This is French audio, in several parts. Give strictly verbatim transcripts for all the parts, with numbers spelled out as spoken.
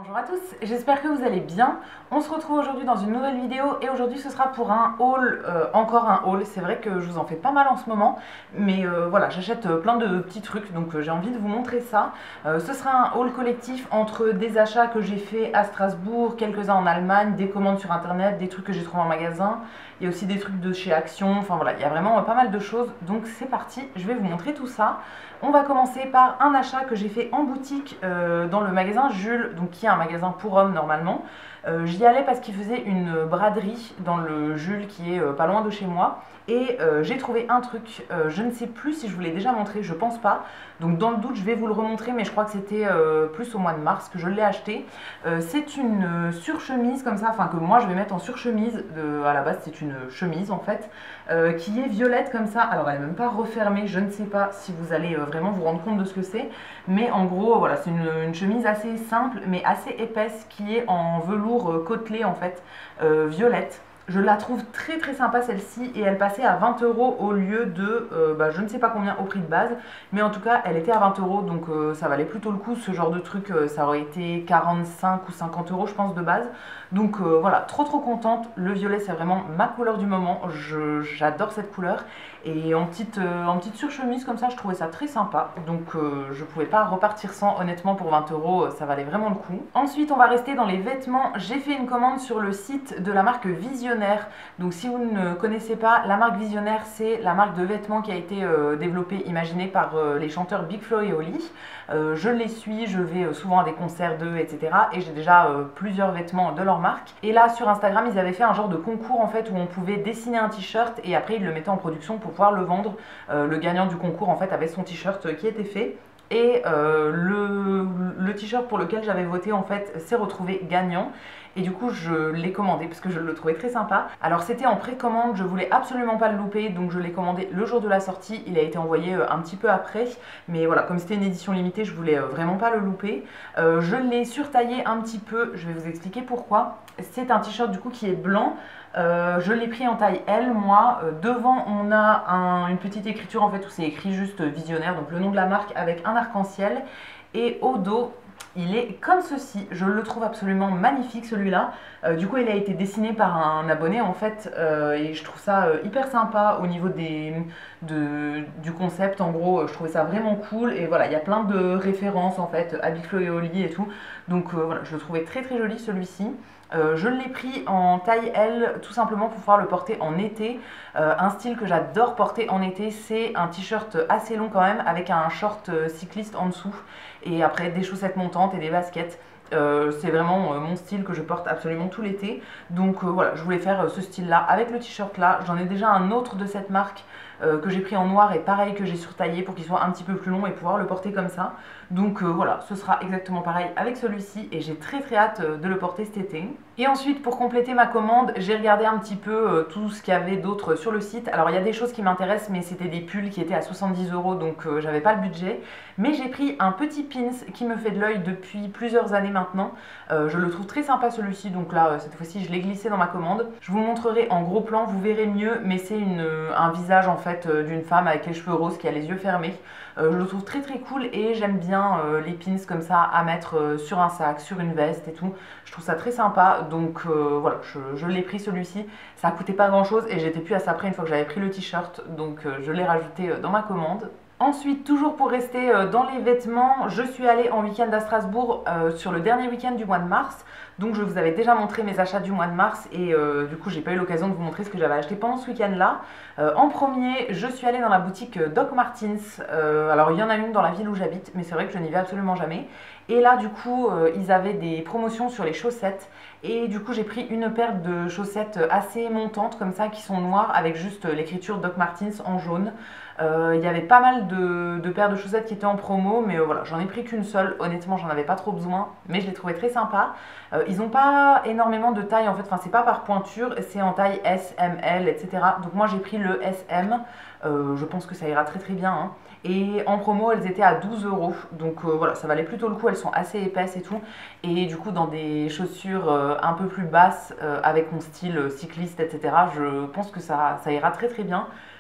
Bonjour à tous, j'espère que vous allez bien. On se retrouve aujourd'hui dans une nouvelle vidéo et aujourd'hui ce sera pour un haul, euh, encore un haul. C'est vrai que je vous en fais pas mal en ce moment, mais euh, voilà, j'achète plein de petits trucs donc euh, j'ai envie de vous montrer ça. Euh, ce sera un haul collectif entre des achats que j'ai fait à Strasbourg, quelques-uns en Allemagne, des commandes sur internet, des trucs que j'ai trouvés en magasin. Il y a aussi des trucs de chez Action, enfin voilà, il y a vraiment pas mal de choses. Donc c'est parti, je vais vous montrer tout ça. On va commencer par un achat que j'ai fait en boutique euh, dans le magasin Jules, donc qui est un magasin pour hommes normalement. Euh, J'y allais parce qu'il faisait une braderie dans le Jules qui est euh, pas loin de chez moi. Et euh, j'ai trouvé un truc, euh, je ne sais plus si je vous l'ai déjà montré, je pense pas. Donc dans le doute je vais vous le remontrer, mais je crois que c'était euh, plus au mois de mars que je l'ai acheté. Euh, c'est une euh, surchemise comme ça, enfin que moi je vais mettre en surchemise, de, à la base c'est une chemise en fait, euh, qui est violette comme ça. Alors elle n'est même pas refermée, je ne sais pas si vous allez euh, vraiment vous rendre compte de ce que c'est. Mais en gros voilà, c'est une, une chemise assez simple mais assez épaisse qui est en velours euh, côtelé en fait, euh, violette. Je la trouve très très sympa celle-ci et elle passait à vingt euros au lieu de euh, bah, je ne sais pas combien au prix de base, mais en tout cas elle était à vingt euros donc euh, ça valait plutôt le coup. Ce genre de truc euh, ça aurait été quarante-cinq ou cinquante euros je pense de base, donc euh, voilà, trop trop contente. Le violet c'est vraiment ma couleur du moment, j'adore cette couleur et en petite, euh, en petite surchemise comme ça je trouvais ça très sympa, donc euh, je pouvais pas repartir sans. Honnêtement pour vingt euros ça valait vraiment le coup. Ensuite on va rester dans les vêtements. J'ai fait une commande sur le site de la marque Visionnaire. Donc si vous ne connaissez pas, la marque Visionnaire c'est la marque de vêtements qui a été euh, développée, imaginée par euh, les chanteurs Big Flo et Oli. Euh, je les suis, je vais euh, souvent à des concerts d'eux, et cetera. Et j'ai déjà euh, plusieurs vêtements de leur marque. Et là sur Instagram ils avaient fait un genre de concours en fait où on pouvait dessiner un t-shirt et après ils le mettaient en production pour pouvoir le vendre. Euh, le gagnant du concours en fait avait son t-shirt qui était fait. Et euh, le, le t-shirt pour lequel j'avais voté en fait s'est retrouvé gagnant. Et du coup je l'ai commandé parce que je le trouvais très sympa. Alors c'était en précommande, je voulais absolument pas le louper, donc je l'ai commandé le jour de la sortie. Il a été envoyé un petit peu après, mais voilà, comme c'était une édition limitée, je voulais vraiment pas le louper. Euh, je l'ai surtaillé un petit peu, je vais vous expliquer pourquoi. C'est un t-shirt du coup qui est blanc. Euh, je l'ai pris en taille L moi. Euh, devant on a un, une petite écriture en fait où c'est écrit juste Visionnaire, donc le nom de la marque avec un arc-en-ciel. Et au dos il est comme ceci, je le trouve absolument magnifique celui-là. Euh, du coup il a été dessiné par un abonné en fait, euh, et je trouve ça euh, hyper sympa au niveau des, de, du concept. En gros je trouvais ça vraiment cool et voilà, il y a plein de références en fait à Big Flo et Oli et tout. Donc euh, voilà, je le trouvais très très joli celui-ci. Euh, je l'ai pris en taille L tout simplement pour pouvoir le porter en été. Euh, un style que j'adore porter en été, c'est un t-shirt assez long quand même avec un short cycliste en dessous et après des chaussettes montantes et des baskets. Euh, c'est vraiment euh, mon style que je porte absolument tout l'été. Donc euh, voilà, je voulais faire euh, ce style là avec le t-shirt là. J'en ai déjà un autre de cette marque euh, que j'ai pris en noir et pareil que j'ai surtaillé pour qu'il soit un petit peu plus long et pouvoir le porter comme ça. Donc euh, voilà, ce sera exactement pareil avec celui-ci et j'ai très très hâte euh, de le porter cet été. Et ensuite pour compléter ma commande, j'ai regardé un petit peu euh, tout ce qu'il y avait d'autre sur le site. Alors il y a des choses qui m'intéressent mais c'était des pulls qui étaient à soixante-dix euros donc euh, j'avais pas le budget. Mais j'ai pris un petit pins qui me fait de l'œil depuis plusieurs années maintenant. Euh, je le trouve très sympa celui-ci, donc là euh, cette fois-ci je l'ai glissé dans ma commande. Je vous montrerai en gros plan, vous verrez mieux, mais c'est euh, un visage en fait euh, d'une femme avec les cheveux roses qui a les yeux fermés. Euh, je le trouve très très cool et j'aime bien euh, les pins comme ça à mettre euh, sur un sac, sur une veste et tout. Je trouve ça très sympa, donc euh, voilà, je, je l'ai pris celui-ci. Ça a coûté pas grand chose et j'étais plus à ça près une fois que j'avais pris le t-shirt, donc euh, je l'ai rajouté euh, dans ma commande. Ensuite, toujours pour rester dans les vêtements, je suis allée en week-end à Strasbourg euh, sur le dernier week-end du mois de mars. Donc je vous avais déjà montré mes achats du mois de mars et euh, du coup j'ai pas eu l'occasion de vous montrer ce que j'avais acheté pendant ce week-end là. Euh, en premier, je suis allée dans la boutique Doc Martens. Euh, alors il y en a une dans la ville où j'habite, mais c'est vrai que je n'y vais absolument jamais. Et là du coup euh, ils avaient des promotions sur les chaussettes et du coup j'ai pris une paire de chaussettes assez montantes comme ça qui sont noires avec juste l'écriture Doc Martens en jaune. Euh, il y avait pas mal de, de paires de chaussettes qui étaient en promo, mais euh, voilà, j'en ai pris qu'une seule. Honnêtement, j'en avais pas trop besoin, mais je les trouvais très sympas. Euh, ils n'ont pas énormément de taille en fait, enfin c'est pas par pointure, c'est en taille S, M, L, et cetera. Donc moi j'ai pris le S M, euh, je pense que ça ira très très bien. Hein. Et en promo elles étaient à douze euros, donc euh, voilà, ça valait plutôt le coup, elles sont assez épaisses et tout. Et du coup dans des chaussures euh, un peu plus basses, euh, avec mon style cycliste, et cetera, je pense que ça, ça ira très très bien.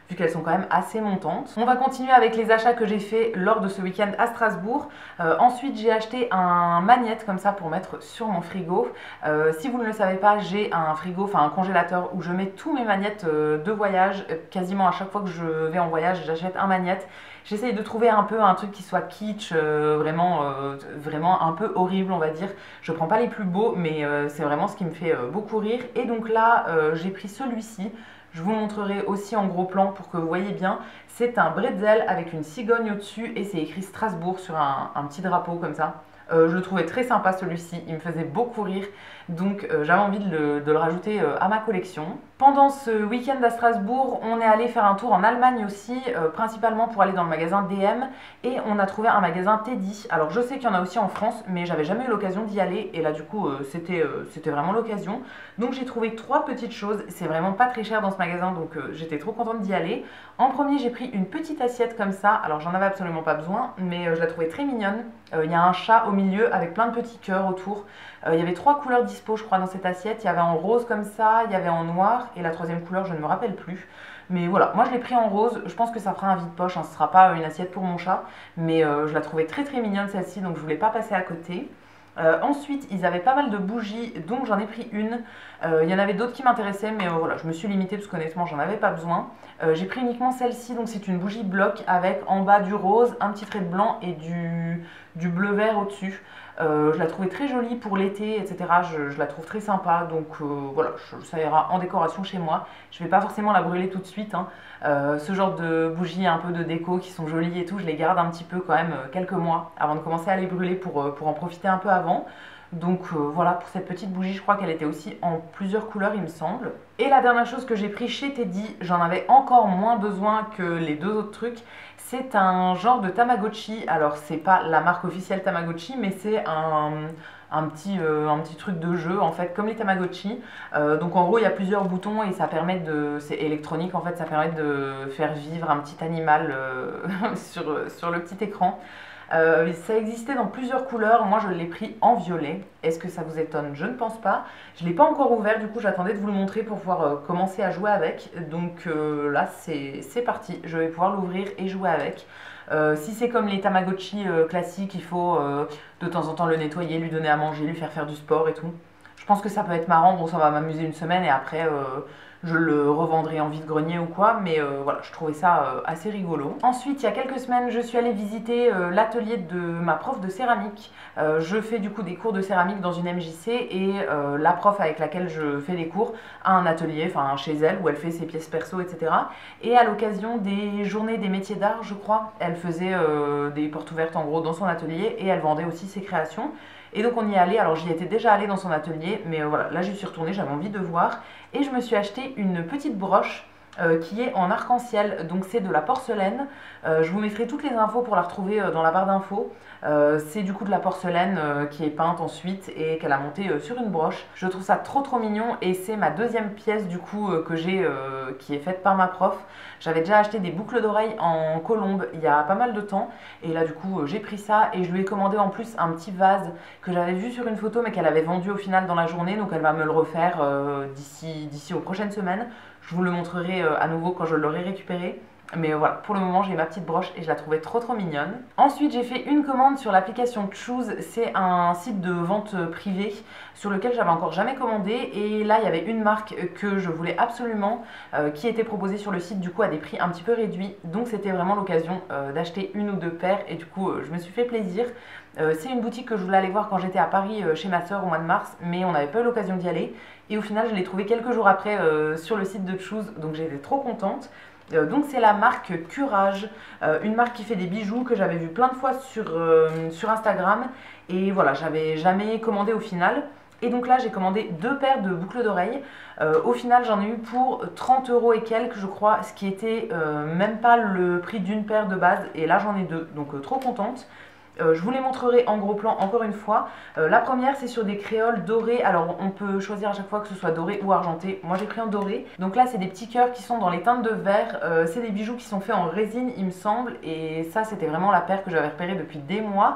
vu qu'elles sont quand même assez montantes. On va continuer avec les achats que j'ai fait lors de ce week-end à Strasbourg. Euh, ensuite j'ai acheté un magnète comme ça pour mettre sur mon frigo. Euh, si vous ne le savez pas, j'ai un frigo, enfin un congélateur où je mets tous mes magnettes euh, de voyage. Quasiment à chaque fois que je vais en voyage, j'achète un magnète. J'essaye de trouver un peu un truc qui soit kitsch, euh, vraiment, euh, vraiment un peu horrible on va dire. Je prends pas les plus beaux mais euh, c'est vraiment ce qui me fait euh, beaucoup rire. Et donc là euh, j'ai pris celui-ci. Je vous montrerai aussi en gros plan pour que vous voyez bien. C'est un bretzel avec une cigogne au-dessus et c'est écrit Strasbourg sur un, un petit drapeau comme ça. Euh, je le trouvais très sympa celui-ci, il me faisait beaucoup rire, donc euh, j'avais envie de le, de le rajouter euh, à ma collection. Pendant ce week-end à Strasbourg, on est allé faire un tour en Allemagne aussi, euh, principalement pour aller dans le magasin D M, et on a trouvé un magasin Teddy. Alors je sais qu'il y en a aussi en France, mais j'avais jamais eu l'occasion d'y aller, et là du coup euh, c'était euh, c'était vraiment l'occasion. Donc j'ai trouvé trois petites choses, c'est vraiment pas très cher dans ce magasin, donc euh, j'étais trop contente d'y aller. En premier j'ai pris une petite assiette comme ça, alors j'en avais absolument pas besoin, mais euh, je la trouvais très mignonne. Il y a un chat au milieu avec plein de petits cœurs autour. Il y avait trois couleurs dispo je crois dans cette assiette. Il y avait en rose comme ça, il y avait en noir et la troisième couleur je ne me rappelle plus. Mais voilà, moi je l'ai pris en rose, je pense que ça fera un vide-poche, hein. Ce ne sera pas une assiette pour mon chat. Mais euh, je la trouvais très très mignonne celle-ci, donc je voulais pas passer à côté. Euh, ensuite, ils avaient pas mal de bougies, donc j'en ai pris une. Euh, il y en avait d'autres qui m'intéressaient, mais euh, voilà, je me suis limitée parce qu'honnêtement, j'en avais pas besoin. Euh, j'ai pris uniquement celle-ci, donc c'est une bougie bloc avec en bas du rose, un petit trait de blanc et du, du bleu vert au-dessus. Euh, je la trouvais très jolie pour l'été, et cetera. Je, je la trouve très sympa, donc euh, voilà, je, ça ira en décoration chez moi. Je vais pas forcément la brûler tout de suite, hein. Euh, ce genre de bougies un peu de déco qui sont jolies et tout, je les garde un petit peu quand même euh, quelques mois avant de commencer à les brûler pour, euh, pour en profiter un peu avant. Donc euh, voilà pour cette petite bougie, je crois qu'elle était aussi en plusieurs couleurs il me semble. Et la dernière chose que j'ai pris chez Teddy, j'en avais encore moins besoin que les deux autres trucs, c'est un genre de Tamagotchi. Alors c'est pas la marque officielle Tamagotchi, mais c'est un, un, petit, euh, un petit truc de jeu en fait comme les Tamagotchi. Euh, donc en gros il y a plusieurs boutons et ça permet de, c'est électronique en fait, ça permet de faire vivre un petit animal euh, sur, sur le petit écran. Euh, ça existait dans plusieurs couleurs, moi je l'ai pris en violet. Est-ce que ça vous étonne? Je ne pense pas. Je ne l'ai pas encore ouvert, du coup j'attendais de vous le montrer pour pouvoir euh, commencer à jouer avec. Donc euh, là c'est parti, je vais pouvoir l'ouvrir et jouer avec. Euh, si c'est comme les Tamagotchi euh, classiques, il faut euh, de temps en temps le nettoyer, lui donner à manger, lui faire faire du sport et tout. Je pense que ça peut être marrant, bon ça va m'amuser une semaine et après euh, je le revendrai en vide-grenier ou quoi, mais euh, voilà, je trouvais ça euh, assez rigolo. Ensuite, il y a quelques semaines, je suis allée visiter euh, l'atelier de ma prof de céramique. Euh, je fais du coup des cours de céramique dans une M J C et euh, la prof avec laquelle je fais les cours a un atelier, enfin chez elle, où elle fait ses pièces perso, et cetera. Et à l'occasion des journées des métiers d'art, je crois, elle faisait euh, des portes ouvertes en gros dans son atelier et elle vendait aussi ses créations. Et donc on y est allé, alors j'y étais déjà allée dans son atelier, mais euh, voilà, là j'y suis retournée, j'avais envie de voir. Et je me suis acheté une petite broche euh, qui est en arc-en-ciel, donc c'est de la porcelaine. Euh, je vous mettrai toutes les infos pour la retrouver euh, dans la barre d'infos. Euh, c'est du coup de la porcelaine euh, qui est peinte ensuite et qu'elle a montée euh, sur une broche. Je trouve ça trop trop mignon et c'est ma deuxième pièce du coup euh, que j'ai euh, qui est faite par ma prof. J'avais déjà acheté des boucles d'oreilles en colombe il y a pas mal de temps et là du coup euh, j'ai pris ça et je lui ai commandé en plus un petit vase que j'avais vu sur une photo mais qu'elle avait vendu au final dans la journée, donc elle va me le refaire euh, d'ici d'ici aux prochaines semaines. Je vous le montrerai euh, à nouveau quand je l'aurai récupéré. Mais voilà, pour le moment j'ai ma petite broche et je la trouvais trop trop mignonne. Ensuite j'ai fait une commande sur l'application Choose, c'est un site de vente privée sur lequel j'avais encore jamais commandé. Et là il y avait une marque que je voulais absolument, euh, qui était proposée sur le site du coup à des prix un petit peu réduits. Donc c'était vraiment l'occasion euh, d'acheter une ou deux paires et du coup euh, je me suis fait plaisir. Euh, c'est une boutique que je voulais aller voir quand j'étais à Paris euh, chez ma soeur au mois de mars, mais on n'avait pas eu l'occasion d'y aller. Et au final je l'ai trouvé quelques jours après euh, sur le site de Choose, donc j'étais trop contente. Euh, donc c'est la marque Curage, euh, une marque qui fait des bijoux que j'avais vu plein de fois sur, euh, sur Instagram. Et voilà, j'avais jamais commandé au final. Et donc là j'ai commandé deux paires de boucles d'oreilles. Euh, au final j'en ai eu pour trente euros et quelques je crois, ce qui était euh, même pas le prix d'une paire de base. Et là j'en ai deux, donc euh, trop contente. Euh, je vous les montrerai en gros plan encore une fois. Euh, la première c'est sur des créoles dorées. Alors on peut choisir à chaque fois que ce soit doré ou argenté. Moi j'ai pris en doré. Donc là c'est des petits cœurs qui sont dans les teintes de verre. Euh, c'est des bijoux qui sont faits en résine il me semble. Et ça c'était vraiment la paire que j'avais repérée depuis des mois.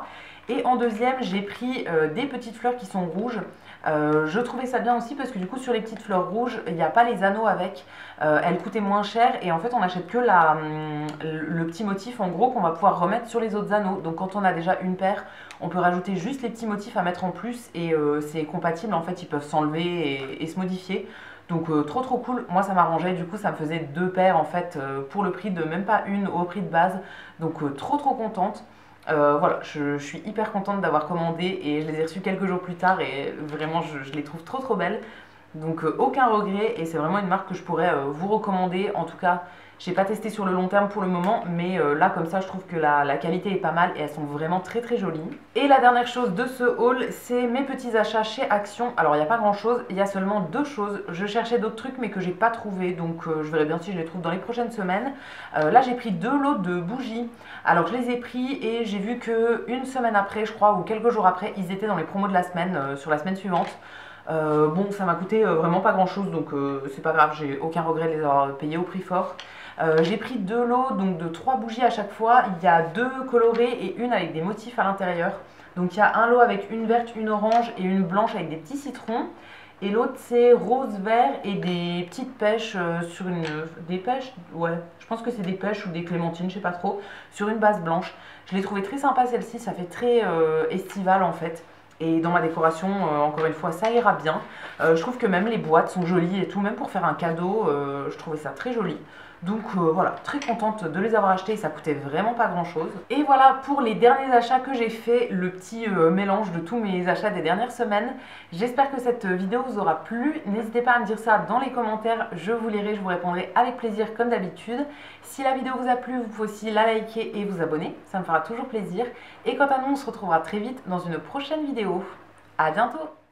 Et en deuxième, j'ai pris euh, des petites fleurs qui sont rouges. Euh, je trouvais ça bien aussi parce que du coup sur les petites fleurs rouges, il n'y a pas les anneaux avec, euh, elles coûtaient moins cher et en fait on n'achète que la, hum, le petit motif en gros qu'on va pouvoir remettre sur les autres anneaux. Donc quand on a déjà une paire, on peut rajouter juste les petits motifs à mettre en plus et euh, c'est compatible, en fait ils peuvent s'enlever et, et se modifier. Donc euh, trop trop cool, moi ça m'arrangeait, du coup ça me faisait deux paires en fait euh, pour le prix de même pas une au prix de base. Donc euh, trop trop contente. Euh, voilà, je, je suis hyper contente d'avoir commandé et je les ai reçues quelques jours plus tard et vraiment je, je les trouve trop trop belles. Donc euh, aucun regret et c'est vraiment une marque que je pourrais euh, vous recommander. En tout cas, j'ai pas testé sur le long terme pour le moment, mais euh, là comme ça je trouve que la, la qualité est pas mal et elles sont vraiment très très jolies. Et la dernière chose de ce haul, c'est mes petits achats chez Action. Alors il n'y a pas grand chose, il y a seulement deux choses. Je cherchais d'autres trucs mais que j'ai pas trouvé, donc euh, je verrai bien si je les trouve dans les prochaines semaines. Euh, là j'ai pris deux lots de bougies. Alors je les ai pris et j'ai vu que une semaine après, je crois, ou quelques jours après, ils étaient dans les promos de la semaine, euh, sur la semaine suivante. Euh, bon, ça m'a coûté euh, vraiment pas grand chose, donc euh, c'est pas grave, j'ai aucun regret de les avoir payés au prix fort. Euh, j'ai pris deux lots, donc de trois bougies à chaque fois. Il y a deux colorées et une avec des motifs à l'intérieur. Donc il y a un lot avec une verte, une orange et une blanche avec des petits citrons. Et l'autre c'est rose vert et des petites pêches euh, sur une... Des pêches? Ouais, je pense que c'est des pêches ou des clémentines, je sais pas trop. Sur une base blanche. Je l'ai trouvé très sympa celle-ci, ça fait très euh, estival en fait. Et dans ma décoration, euh, encore une fois, ça ira bien. Euh, je trouve que même les boîtes sont jolies et tout, même pour faire un cadeau, euh, je trouvais ça très joli. Donc euh, voilà, très contente de les avoir achetés, ça coûtait vraiment pas grand chose. Et voilà pour les derniers achats que j'ai fait, le petit euh, mélange de tous mes achats des dernières semaines. J'espère que cette vidéo vous aura plu, n'hésitez pas à me dire ça dans les commentaires, je vous lirai, je vous répondrai avec plaisir comme d'habitude. Si la vidéo vous a plu, vous pouvez aussi la liker et vous abonner, ça me fera toujours plaisir. Et quant à nous, on se retrouvera très vite dans une prochaine vidéo. À bientôt!